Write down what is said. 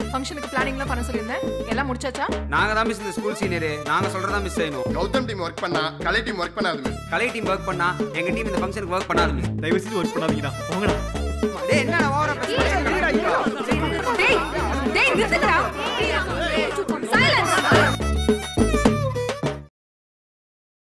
ஃபங்க்ஷனுக்கு பிளானிங்லாம் பண்ண சொல்லிருந்தேன் எல்லாம் முடிச்சாச்சா? நாங்க தான் மிஸ் இந்த ஸ்கூல் சீனியர், நாங்க சொல்றதா மிஸ் செய்யணும். கௌதம் டீம் வர்க் பண்ணா கலை டீம் வர்க் பண்ணாது மிஸ். கலை டீம் வர்க் பண்ணா எங்க டீம் இந்த ஃபங்க்ஷனுக்கு வர்க் பண்ணாது மிஸ். தயவு செஞ்சு வர்க் பண்ணாதீங்கடா. போங்கடா. டேய் என்ன ஓவரா பேசுறீங்க? டேய் நிறுத்துடா.